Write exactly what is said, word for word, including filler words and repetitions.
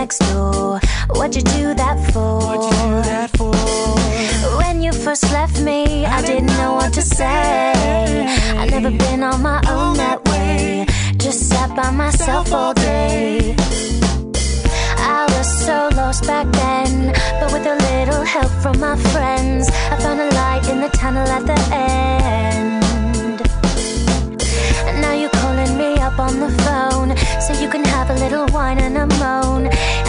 next door. What'd you do that for? What'd you do that for? When you first left me, I didn't know what to say. I've never been on my own that way. Just sat by myself all day. I was so lost back then, but with a little help from my friends, I found a light in the tunnel at the end. And now you're calling me up on the phone, so you can have a little wine and a moan.